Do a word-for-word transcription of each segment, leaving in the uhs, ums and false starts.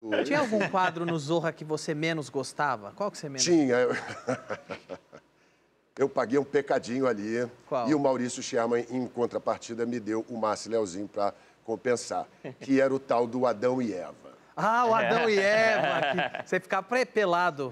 Tinha algum quadro no Zorra que você menos gostava? Qual que você menos Tinha. Eu paguei um pecadinho ali. Qual? E o Maurício Sherman, em contrapartida, me deu o Márcio Leozinho para compensar, que era o tal do Adão e Eva. Ah, o Adão e Eva, que você ficava pré-pelado.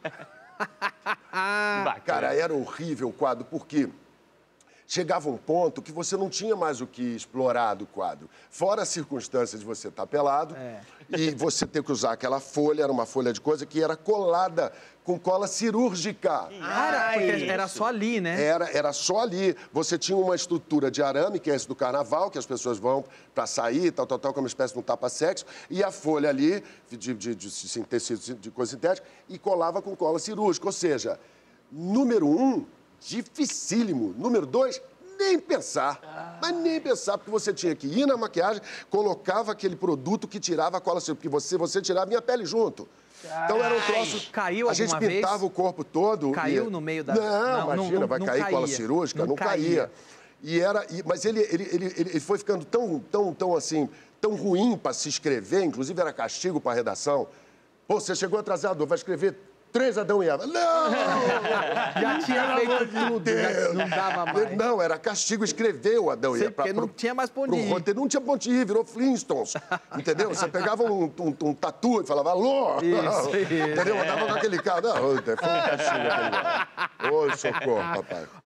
Cara, era horrível o quadro, porque chegava um ponto que você não tinha mais o que explorar do quadro. Fora a circunstância de você estar pelado É. e você ter que usar aquela folha, era uma folha de coisa que era colada com cola cirúrgica. Ah, era, porque era só ali, né? Era, era só ali. Você tinha uma estrutura de arame, que é esse do carnaval, que as pessoas vão para sair, tal, tal, tal, como uma espécie de um tapa-sexo, e a folha ali, de, de, de, de tecido de coisa sintética, e colava com cola cirúrgica. Ou seja, número um, dificílimo. Número dois, nem pensar. Ah. Mas nem pensar, porque você tinha que ir na maquiagem, colocava aquele produto que tirava a cola cirúrgica, porque você, você tirava a minha pele junto. Então era um troço... Caiu A gente alguma pintava vez? o corpo todo. Caiu e... no meio da... Não, não imagina, não, vai não cair caía. cola cirúrgica? Não, não caía. caía. E era... E... Mas ele, ele, ele, ele foi ficando tão, tão, tão assim, tão ruim para se escrever, inclusive era castigo para a redação. Pô, você chegou atrasado, vai escrever três Adão e Eva. Não! Já tinha feito tudo, já não dava mais. Não, era castigo escrever o Adão e Eva. Porque não tinha mais ponto de ir. Roteiro, não tinha ponto de ir, virou Flintstones. Entendeu? Você pegava um, um, um tatu e falava, alô! Isso, isso. Entendeu? Andava com aquele cara. Não, foi um castigo aquele cara. Ô, socorro, papai.